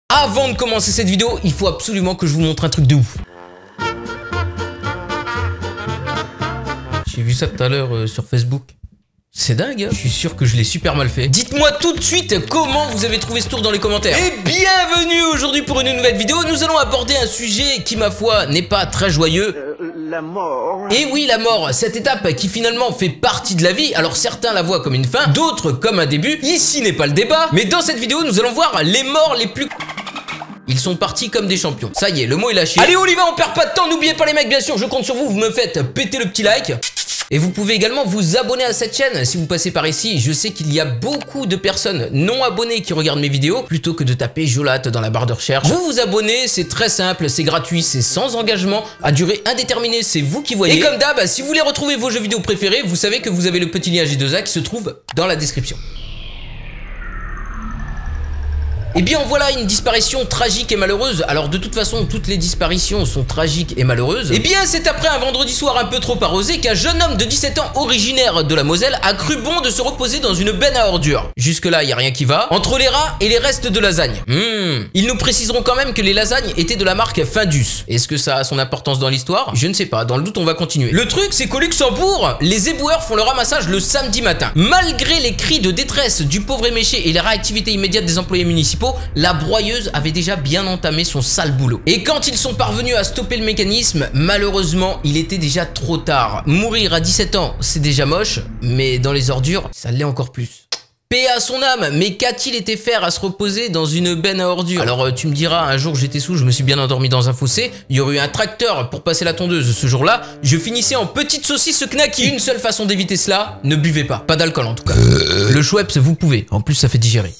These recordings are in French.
Avant de commencer cette vidéo, il faut absolument que je vous montre un truc de ouf. J'ai vu ça tout à l'heure sur Facebook. C'est dingue, hein. Je suis sûr que je l'ai super mal fait. Dites-moi tout de suite comment vous avez trouvé ce tour dans les commentaires. Et bienvenue aujourd'hui pour une nouvelle vidéo. Nous allons aborder un sujet qui, ma foi, n'est pas très joyeux. La mort. Et oui, la mort, cette étape qui finalement fait partie de la vie. Alors certains la voient comme une fin, d'autres comme un début. Ici n'est pas le débat, mais dans cette vidéo, nous allons voir les morts les plus... Ils sont partis comme des champions. Ça y est, le mot est lâché. Allez, on y va, on perd pas de temps. N'oubliez pas les mecs, bien sûr, je compte sur vous. Vous me faites péter le petit like. Et vous pouvez également vous abonner à cette chaîne si vous passez par ici. Je sais qu'il y a beaucoup de personnes non abonnées qui regardent mes vidéos. Plutôt que de taper Jolat dans la barre de recherche, vous vous abonnez, c'est très simple, c'est gratuit, c'est sans engagement, à durée indéterminée, c'est vous qui voyez. Et comme d'hab, si vous voulez retrouver vos jeux vidéo préférés, vous savez que vous avez le petit lien J2A qui se trouve dans la description. Et bien voilà une disparition tragique et malheureuse. Alors de toute façon toutes les disparitions sont tragiques et malheureuses. Et bien c'est après un vendredi soir un peu trop arrosé qu'un jeune homme de 17 ans originaire de la Moselle a cru bon de se reposer dans une benne à ordures. Jusque là y a rien qui va. Entre les rats et les restes de lasagne. Ils nous préciseront quand même que les lasagnes étaient de la marque Findus. Est-ce que ça a son importance dans l'histoire? Je ne sais pas, dans le doute on va continuer. Le truc c'est qu'au Luxembourg, les éboueurs font le ramassage le samedi matin. Malgré les cris de détresse du pauvre éméché et la réactivité immédiate des employés municipaux, la broyeuse avait déjà bien entamé son sale boulot. Et quand ils sont parvenus à stopper le mécanisme, malheureusement, il était déjà trop tard. Mourir à 17 ans, c'est déjà moche, mais dans les ordures, ça l'est encore plus. Paix à son âme, mais qu'a-t-il été faire à se reposer dans une benne à ordures? Alors tu me diras, un jour j'étais sous, je me suis bien endormi dans un fossé, il y aurait eu un tracteur pour passer la tondeuse ce jour-là, je finissais en petite saucisse knacky. Une seule façon d'éviter cela, ne buvez pas. Pas d'alcool en tout cas. Le Schweppes, vous pouvez, en plus ça fait digérer.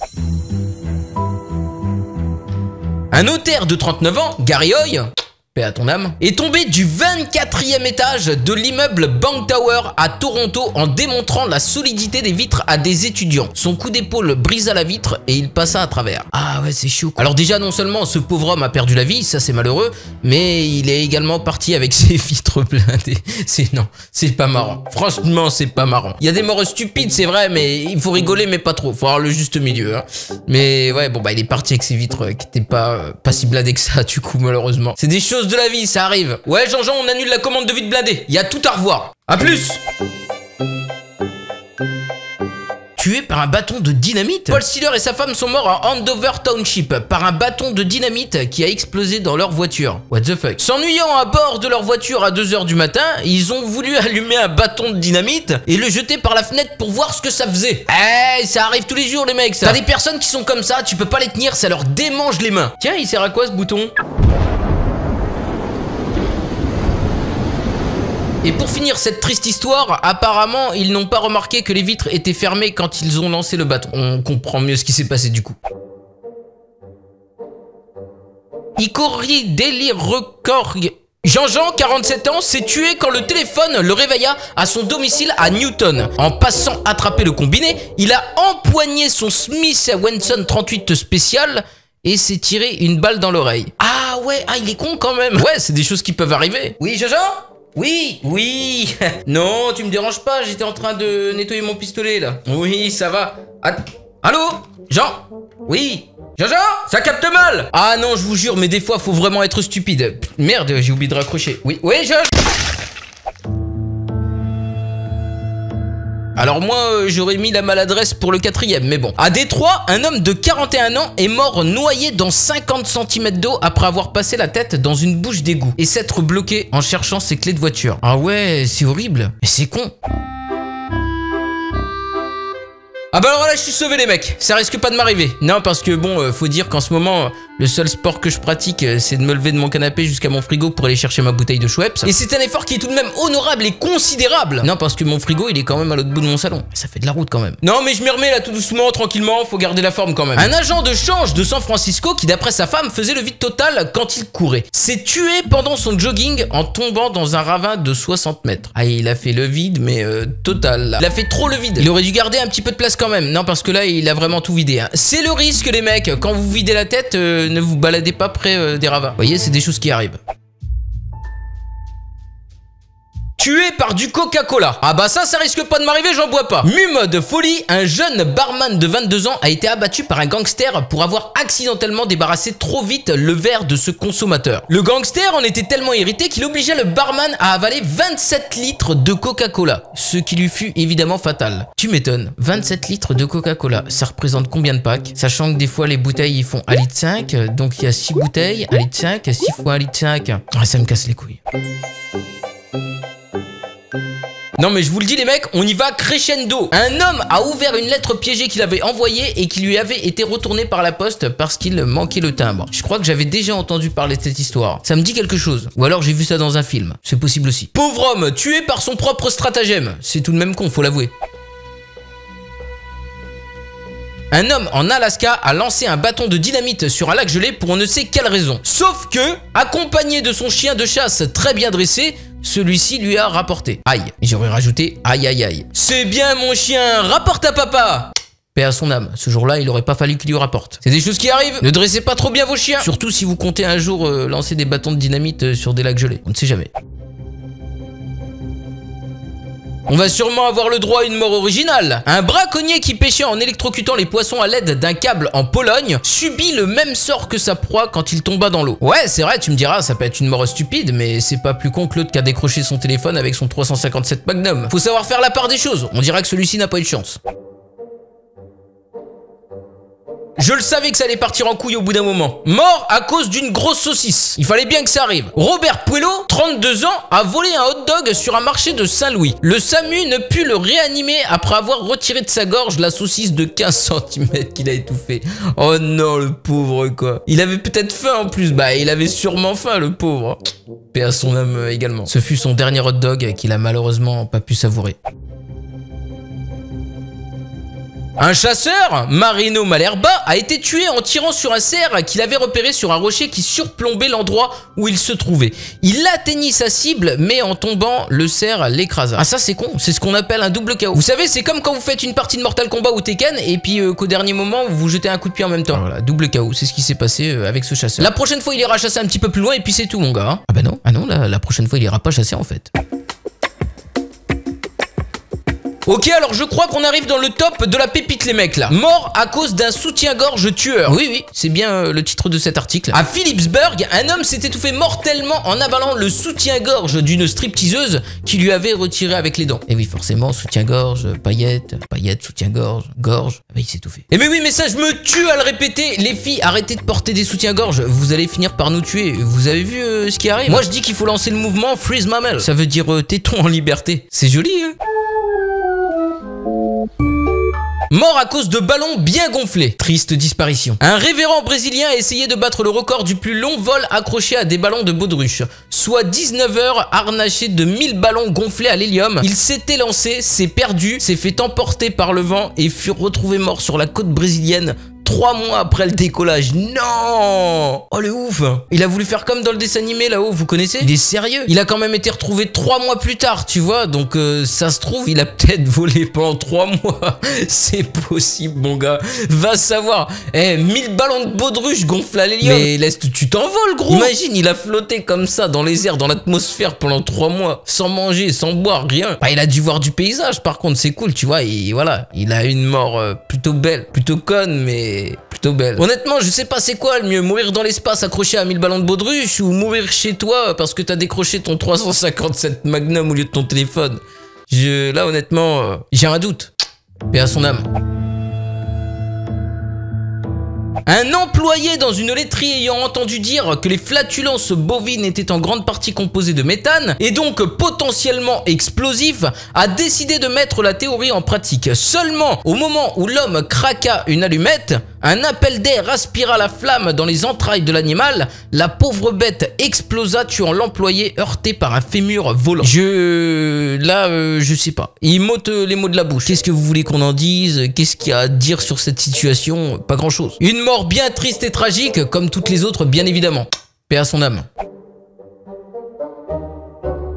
Un notaire de 39 ans, Gary Hoy, paix à ton âme, est tombé du 24e étage de l'immeuble Bank Tower à Toronto en démontrant la solidité des vitres à des étudiants. Son coup d'épaule brisa la vitre et il passa à travers. Ah ouais, c'est chaud. Alors déjà, non seulement ce pauvre homme a perdu la vie, ça c'est malheureux, mais il est également parti avec ses vitres blindées. Non, c'est pas marrant. Franchement, c'est pas marrant. Il y a des morts stupides, c'est vrai, mais il faut rigoler, mais pas trop. Faut avoir le juste milieu, hein. Mais ouais, bon bah il est parti avec ses vitres qui étaient pas si blindées que ça, du coup, malheureusement. C'est des choses de la vie, ça arrive. Ouais, Jean-Jean, on annule la commande de vide blindé. Il y a tout à revoir. A plus. Tué par un bâton de dynamite. Paul Stiller et sa femme sont morts à Andover Township par un bâton de dynamite qui a explosé dans leur voiture. What the fuck. S'ennuyant à bord de leur voiture à 2 h du matin, ils ont voulu allumer un bâton de dynamite et le jeter par la fenêtre pour voir ce que ça faisait. Eh, ça arrive tous les jours les mecs ça. T'as des personnes qui sont comme ça, tu peux pas les tenir, ça leur démange les mains. Tiens, il sert à quoi ce bouton? Et pour finir cette triste histoire, apparemment, ils n'ont pas remarqué que les vitres étaient fermées quand ils ont lancé le bâton. On comprend mieux ce qui s'est passé du coup. Ikori Délire Record... Jean-Jean, 47 ans, s'est tué quand le téléphone le réveilla à son domicile à Newton. En passant attraper le combiné, il a empoigné son Smith & Wesson 38 spécial et s'est tiré une balle dans l'oreille. Ah ouais, ah il est con quand même. Ouais, c'est des choses qui peuvent arriver. Oui, Jean-Jean ? Oui. Non, tu me déranges pas, j'étais en train de nettoyer mon pistolet là. Oui, ça va. Allô Jean? Oui. Jean-Jean? Ça capte mal. Ah non, je vous jure, mais des fois, faut vraiment être stupide. Merde, j'ai oublié de raccrocher. Oui, Jean. Alors moi, j'aurais mis la maladresse pour le 4e, mais bon. À Détroit, un homme de 41 ans est mort noyé dans 50 cm d'eau après avoir passé la tête dans une bouche d'égout et s'être bloqué en cherchant ses clés de voiture. Ah ouais, c'est horrible. Mais c'est con. Ah bah alors là je suis sauvé les mecs, ça risque pas de m'arriver. Non parce que bon, faut dire qu'en ce moment, le seul sport que je pratique, c'est de me lever de mon canapé jusqu'à mon frigo pour aller chercher ma bouteille de Schweppes. Et c'est un effort qui est tout de même honorable et considérable. Non parce que mon frigo il est quand même à l'autre bout de mon salon. Ça fait de la route quand même. Non mais je m'y remets là tout doucement, tranquillement, faut garder la forme quand même. Un agent de change de San Francisco qui d'après sa femme faisait le vide total quand il courait, s'est tué pendant son jogging en tombant dans un ravin de 60 mètres. Ah il a fait le vide mais total là. Il a fait trop le vide. Il aurait dû garder un petit peu de place quand même. Non parce que là il a vraiment tout vidé hein. C'est le risque les mecs, quand vous videz la tête, ne vous baladez pas près des ravins. Vous voyez, c'est des choses qui arrivent. Tué par du Coca-Cola. Ah bah ça risque pas de m'arriver, j'en bois pas. Mume de folie, un jeune barman de 22 ans a été abattu par un gangster pour avoir accidentellement débarrassé trop vite le verre de ce consommateur. Le gangster en était tellement irrité qu'il obligea le barman à avaler 27 litres de Coca-Cola, ce qui lui fut évidemment fatal. Tu m'étonnes, 27 litres de Coca-Cola, ça représente combien de packs? Sachant que des fois les bouteilles ils font 1,5 litre, donc il y a 6 bouteilles, 1,5 litre, 6 fois 1,5 litre. Ah, ça me casse les couilles. Non mais je vous le dis les mecs, on y va crescendo. Un homme a ouvert une lettre piégée qu'il avait envoyée et qui lui avait été retournée par la poste parce qu'il manquait le timbre. Je crois que j'avais déjà entendu parler de cette histoire. Ça me dit quelque chose. Ou alors j'ai vu ça dans un film. C'est possible aussi. Pauvre homme, tué par son propre stratagème. C'est tout de même con, faut l'avouer. Un homme en Alaska a lancé un bâton de dynamite sur un lac gelé pour on ne sait quelle raison. Sauf que, accompagné de son chien de chasse très bien dressé, celui-ci lui a rapporté. Aïe. Et j'aurais rajouté aïe aïe aïe. C'est bien mon chien, rapporte à papa. Paix à son âme. Ce jour-là, il aurait pas fallu qu'il lui rapporte. C'est des choses qui arrivent. Ne dressez pas trop bien vos chiens. Surtout si vous comptez un jour lancer des bâtons de dynamite sur des lacs gelés. On ne sait jamais. On va sûrement avoir le droit à une mort originale. Un braconnier qui pêchait en électrocutant les poissons à l'aide d'un câble en Pologne subit le même sort que sa proie quand il tomba dans l'eau. Ouais, c'est vrai, tu me diras, ça peut être une mort stupide, mais c'est pas plus con que l'autre qui a décroché son téléphone avec son 357 Magnum. Faut savoir faire la part des choses. On dirait que celui-ci n'a pas eu de chance. Je le savais que ça allait partir en couille au bout d'un moment. Mort à cause d'une grosse saucisse. Il fallait bien que ça arrive. Robert Puello, 32 ans, a volé un hot dog sur un marché de Saint-Louis. Le SAMU ne put le réanimer après avoir retiré de sa gorge la saucisse de 15 cm qu'il a étouffée. Oh non, le pauvre quoi. Il avait peut-être faim en plus. Bah, il avait sûrement faim, le pauvre. Paix à son âme également. Ce fut son dernier hot dog qu'il a malheureusement pas pu savourer. Un chasseur, Marino Malerba, a été tué en tirant sur un cerf qu'il avait repéré sur un rocher qui surplombait l'endroit où il se trouvait. Il atteignit sa cible, mais en tombant, le cerf l'écrasa. Ah ça c'est con, c'est ce qu'on appelle un double KO. Vous savez, c'est comme quand vous faites une partie de Mortal Kombat ou Tekken, et puis qu'au dernier moment, vous vous jetez un coup de pied en même temps. Voilà, double KO, c'est ce qui s'est passé avec ce chasseur. La prochaine fois, il ira chasser un petit peu plus loin, et puis c'est tout mon gars. Ah bah non, la prochaine fois, il ira pas chasser en fait. Ok, alors je crois qu'on arrive dans le top de la pépite les mecs là. Mort à cause d'un soutien-gorge tueur. Oui, c'est bien le titre de cet article. À Phillipsburg, un homme s'est étouffé mortellement en avalant le soutien-gorge d'une stripteaseuse qui lui avait retiré avec les dents. Et oui, forcément, soutien-gorge, paillettes, soutien-gorge, gorge. Ah bah, il s'est étouffé. Et mais oui, mais ça, je me tue à le répéter. Les filles, arrêtez de porter des soutiens-gorge. Vous allez finir par nous tuer. Vous avez vu ce qui arrive? Moi, je dis qu'il faut lancer le mouvement Freeze Mammal. Ça veut dire téton en liberté. C'est joli, hein? Mort à cause de ballons bien gonflés. Triste disparition. Un révérend brésilien a essayé de battre le record du plus long vol accroché à des ballons de baudruche. Soit 19 heures harnaché de 1000 ballons gonflés à l'hélium. Il s'était lancé, s'est perdu, s'est fait emporter par le vent et fut retrouvé mort sur la côte brésilienne 3 mois après le décollage. Non! Oh le ouf! Il a voulu faire comme dans le dessin animé là-haut, vous connaissez? Il est sérieux? Il a quand même été retrouvé 3 mois plus tard, tu vois? Donc ça se trouve, il a peut-être volé pendant 3 mois. C'est possible mon gars. Va savoir. 1000 ballons de baudruche gonflés à l'hélium. Mais laisse, tu t'envoles gros! Imagine, il a flotté comme ça dans les airs, dans l'atmosphère pendant 3 mois. Sans manger, sans boire, rien. Bah, il a dû voir du paysage par contre, c'est cool, tu vois? Et voilà, il a une mort plutôt belle. Plutôt conne, mais plutôt belle. Honnêtement, je sais pas c'est quoi le mieux, mourir dans l'espace accroché à 1000 ballons de baudruche ou mourir chez toi parce que t'as décroché ton 357 Magnum au lieu de ton téléphone. Là honnêtement, j'ai un doute. Paix à son âme. Un employé dans une laiterie ayant entendu dire que les flatulences bovines étaient en grande partie composées de méthane et donc potentiellement explosifs a décidé de mettre la théorie en pratique. Seulement, au moment où l'homme craqua une allumette, un appel d'air aspira la flamme dans les entrailles de l'animal, la pauvre bête explosa tuant l'employé heurté par un fémur volant. Je sais pas. Il m'ôte les mots de la bouche. Qu'est-ce que vous voulez qu'on en dise? Qu'est-ce qu'il y a à dire sur cette situation? Pas grand-chose. Une mort bien triste et tragique, comme toutes les autres, bien évidemment. Paix à son âme.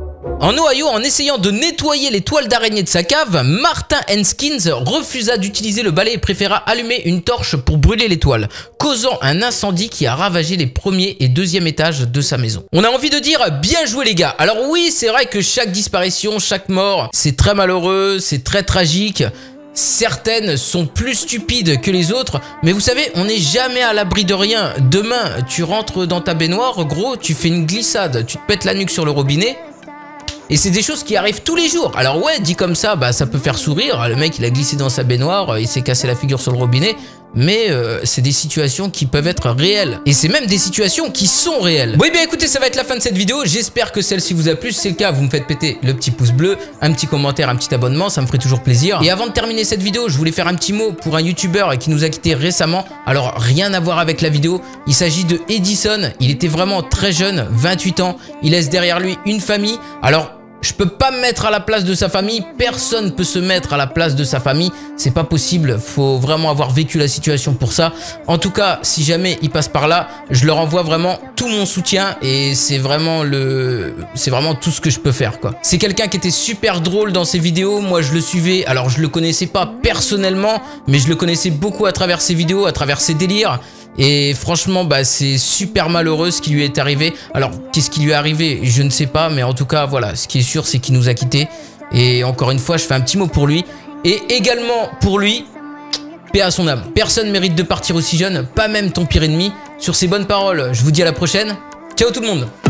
En Ohio, en essayant de nettoyer les toiles d'araignée de sa cave, Martin Henskins refusa d'utiliser le balai et préféra allumer une torche pour brûler les toiles, causant un incendie qui a ravagé les premiers et deuxième étages de sa maison. On a envie de dire bien joué les gars. Alors oui, c'est vrai que chaque disparition, chaque mort, c'est très malheureux, c'est très tragique. Certaines sont plus stupides que les autres, mais vous savez, on n'est jamais à l'abri de rien. Demain, tu rentres dans ta baignoire, gros, tu fais une glissade, tu te pètes la nuque sur le robinet. Et c'est des choses qui arrivent tous les jours. Alors ouais, dit comme ça, bah ça peut faire sourire. Le mec, il a glissé dans sa baignoire, il s'est cassé la figure sur le robinet. Mais c'est des situations qui peuvent être réelles. Et c'est même des situations qui sont réelles. Bon, et bien écoutez, ça va être la fin de cette vidéo. J'espère que celle-ci vous a plu. Si c'est le cas, vous me faites péter le petit pouce bleu, un petit commentaire, un petit abonnement. Ça me ferait toujours plaisir. Et avant de terminer cette vidéo, je voulais faire un petit mot pour un youtubeur qui nous a quitté récemment. Alors, rien à voir avec la vidéo. Il s'agit de Edison. Il était vraiment très jeune, 28 ans. Il laisse derrière lui une famille. Alors, je peux pas me mettre à la place de sa famille, personne peut se mettre à la place de sa famille, c'est pas possible, faut vraiment avoir vécu la situation pour ça. En tout cas, si jamais il passe par là, je leur envoie vraiment tout mon soutien et c'est vraiment tout ce que je peux faire quoi. C'est quelqu'un qui était super drôle dans ses vidéos, moi je le suivais, alors je le connaissais pas personnellement, mais je le connaissais beaucoup à travers ses vidéos, à travers ses délires. Et franchement, bah, c'est super malheureux ce qui lui est arrivé. Alors, qu'est-ce qui lui est arrivé? Je ne sais pas, mais en tout cas, voilà, ce qui est sûr, c'est qu'il nous a quittés. Et encore une fois, je fais un petit mot pour lui. Et également pour lui, paix à son âme. Personne mérite de partir aussi jeune, pas même ton pire ennemi. Sur ces bonnes paroles, je vous dis à la prochaine. Ciao tout le monde!